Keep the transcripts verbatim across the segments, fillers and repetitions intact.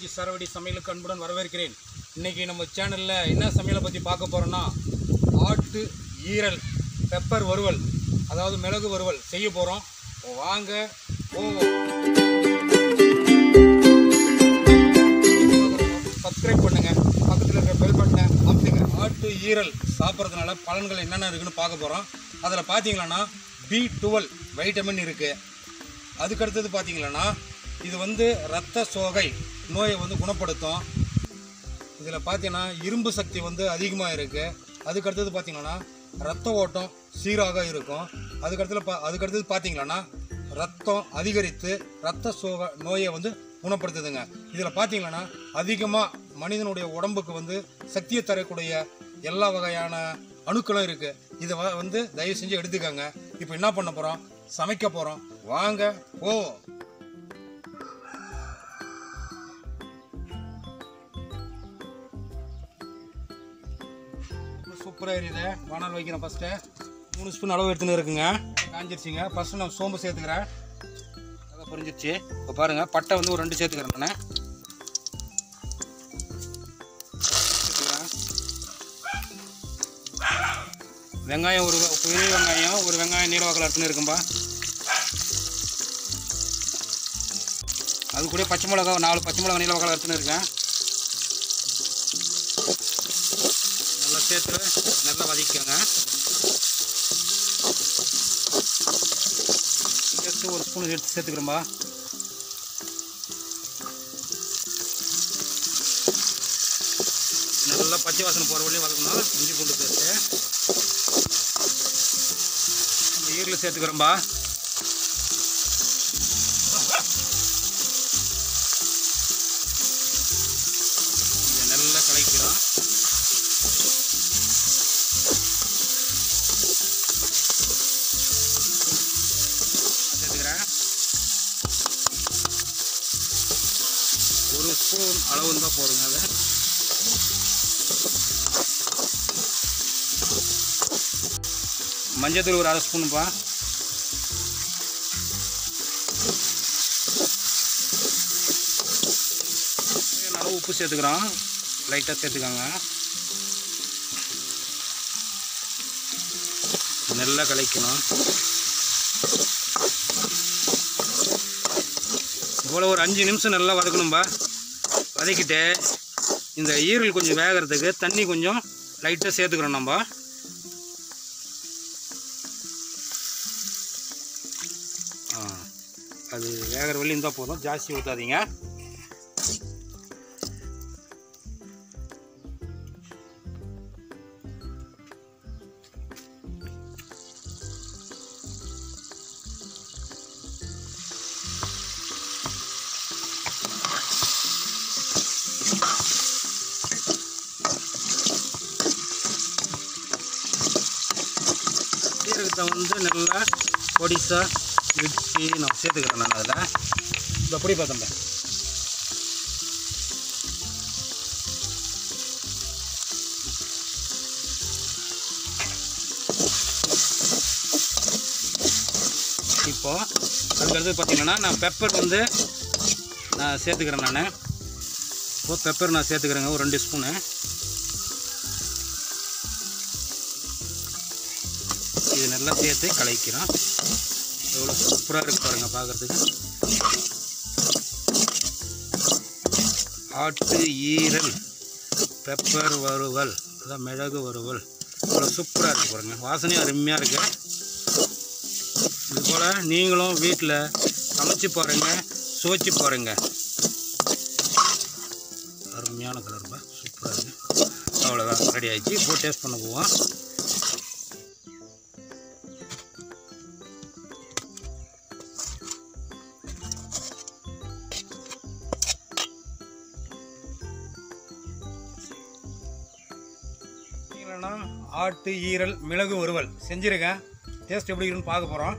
சரவடி சமையலுக்கு அன்புடன் வரவேற்கிறேன். இன்றைக்கி நம்ம சேனலில் என்ன சமையலை பற்றி பார்க்க போகிறோன்னா, ஆட்டு ஈரல் பெப்பர் வறுவல், அதாவது மிளகு வறுவல் செய்ய போகிறோம். வாங்க போவோம். சப்ஸ்கிரைப் பண்ணுங்கள், பக்கத்தில் இருக்கிற பெல் பட்டனை அமுத்துங்க. ஆட்டு ஈரல் சாப்பிட்றதுனால பலன்கள் என்னென்ன இருக்குன்னு பார்க்க போகிறோம். அதில் பார்த்தீங்களன்னா பி டுவெல் வைட்டமின் இருக்குது. அதுக்கடுத்தது பார்த்தீங்களன்னா இது வந்து இரத்த சோகை நோயை வந்து குணப்படுத்தும். இதில் பார்த்தீங்கன்னா இரும்பு சக்தி வந்து அதிகமாக இருக்குது. அதுக்கடுத்தது பார்த்தீங்கன்னா ரத்த ஓட்டம் சீராக இருக்கும். அதுக்கடுத்தது பா அதுக்கடுத்தது பார்த்தீங்கன்னா ரத்தம் அதிகரித்து இரத்த சோகை நோயை வந்து குணப்படுத்துதுங்க. இதில் பார்த்தீங்கன்னா அதிகமாக மனிதனுடைய உடம்புக்கு வந்து சக்தியை தரக்கூடிய எல்லா வகையான அணுக்களும் இருக்குது. இதை வந்து தயவு செஞ்சு எடுத்துக்கோங்க. இப்போ என்ன பண்ண போகிறோம், சமைக்க போகிறோம். வாங்க ஓ சூப்பராக இருக்குது. வானல் வைக்கிறேன். ஃபஸ்ட்டு மூணு ஸ்பூன் அளவு எடுத்துன்னு இருக்குங்க. காஞ்சிருச்சிங்க. ஃபஸ்ட்டு நான் சோம்பு சேர்த்துக்கிறேன். அதை புரிஞ்சிருச்சு. இப்போ பாருங்கள், பட்டை வந்து ஒரு ரெண்டு சேர்த்துக்கிறேன். நான் வெங்காயம் ஒரு பெரிய வெங்காயம் ஒரு வெங்காயம் நீளவாக்கில் எடுத்துன்னு இருக்கும்பா. அது கூட பச்சை மிளகா நாலு பச்சை மிளகா நீளவாக்கில் எடுத்துன்னு இருக்கேன். நல்லா சேர்த்து நல்லா வதக்கிக்கோங்க. சேர்த்து ஒரு ஸ்பூன் எடுத்து சேர்த்துக்கிறேன்பா. நல்லா பச்சை வாசனை போகிற வழியும் வதக்கணும். இஞ்சி பூண்டு பேஸ்ட்டு ஈரல் சேர்த்துக்கிறோம்பா. இதை நல்லா கலக்கிறோம். சேர்த்துக்கிறேன். ஒரு ஸ்பூன் அளவு தான் போடுங்க. அதை மஞ்சத்தூள் ஒரு அரை ஸ்பூனுப்பா. நல்லா உப்பு சேர்த்துக்கிறோம். லைட்டாக சேர்த்துக்கோங்க. நல்லா கலக்கணும். இவ்வளோ ஒரு அஞ்சு நிமிஷம் நல்லா வதக்கணும்பா. வதக்கிட்டு இந்த ஈரல் கொஞ்சம் வேகிறதுக்கு தண்ணி கொஞ்சம் லைட்டாக சேர்த்துக்கிறோம். நம்ம அது வேகிற வழி இருந்தால் போதும், ஜாஸ்தி ஊற்றாதீங்க. சீரகத்தை வந்து நல்லா பொடிசா இடிச்சு நான் சேர்த்துக்கிறேன். நான் அதில் இந்த பொடி பார்த்தேன். இப்போ அதுக்கடுத்து பார்த்தீங்கன்னா நான் பெப்பர் வந்து நான் சேர்த்துக்கிறேன். நான் இப்போ பெப்பர் நான் சேர்த்துக்கிறேங்க ஒரு ரெண்டு ஸ்பூனு. இது நல்லா சேர்த்து கலக்கிறோம். எவ்வளோ சூப்பராக இருக்கு பாருங்கள் பார்க்குறதுக்கு. ஆட்டு ஈரல் பெப்பர் வறுவல், அதான் மிளகு வறுவல், இவ்வளோ சூப்பராக இருக்குது பாருங்கள். வாசனையும் அருமையாக இருக்குது. இது போல் நீங்களும் வீட்டில் சமைச்சு பாருங்கள், சுவைச்சு பாருங்கள். அருமையான கலர்ப்பா, சூப்பராக இருக்குது. அவ்வளோதான், ரெடி ஆகிடுச்சு. இப்போ டேஸ்ட் பண்ண போவோம். ஆட்டு ஈரல் மிளகு வறுவல் செஞ்சுருக்கேன். டேஸ்ட் எப்படி இருக்குன்னு பார்க்க போகிறோம்.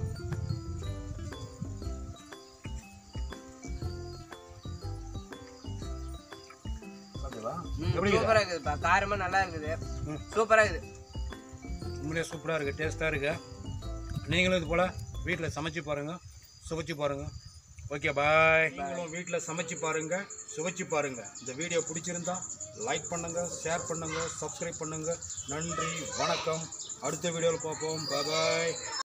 சூப்பரா இருக்குதுப்பா, காரமா நல்லா இருக்குது, சூப்பரா இருக்குது, உண்மையிலே சூப்பராக இருக்குது, டேஸ்ட்டாக இருக்குது. நீங்களும் இது போல் வீட்டில் சமைச்சு பாருங்கள், சுவைச்சு பாருங்கள். Okay bye. நீங்களும் வீட்டில் சமைச்சு பாருங்க, சுவைச்சு பாருங்க. இந்த வீடியோ பிடிச்சிருந்தா லைக் பண்ணுங்க, ஷேர் பண்ணுங்க, சப்ஸ்கிரைப் பண்ணுங்க. நன்றி, வணக்கம். அடுத்த வீடியோவில் பார்ப்போம். பாய்.